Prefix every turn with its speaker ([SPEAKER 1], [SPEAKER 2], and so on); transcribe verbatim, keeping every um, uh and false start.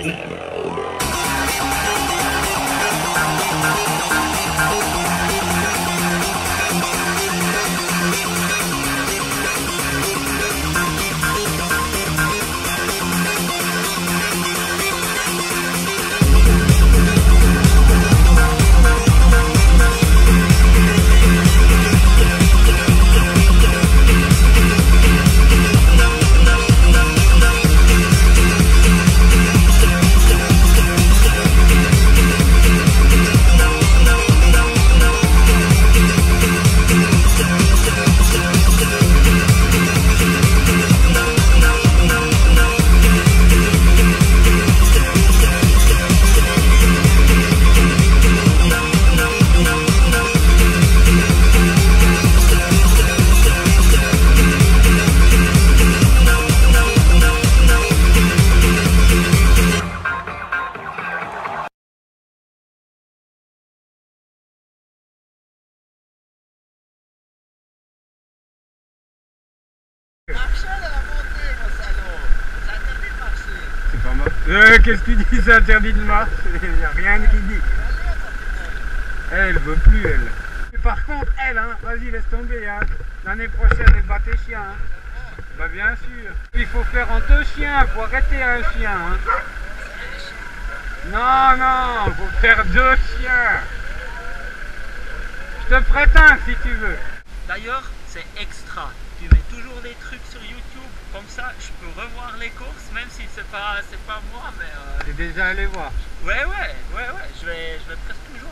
[SPEAKER 1] Marcher à la montée, mon salaud. C'est interdit de marcher.
[SPEAKER 2] C'est pas mal. Euh, qu'est-ce que tu dis, c'est interdit de marcher? Il n'y a rien qui dit. Elle veut plus, elle. Mais par contre, elle, hein, vas-y, laisse tomber. Hein. L'année prochaine, elle bat tes chiens. Hein. Bah bien sûr. Il faut faire en deux chiens, faut arrêter un chien. Hein. Non, non, faut faire deux chiens. Je te prête un si tu veux.
[SPEAKER 1] D'ailleurs, c'est extra. Tu mets toujours les trucs sur YouTube, comme ça je peux revoir les courses, même si c'est pas c'est pas moi, mais euh...
[SPEAKER 2] T'es déjà allé voir.
[SPEAKER 1] Ouais ouais ouais ouais, je vais je vais presque toujours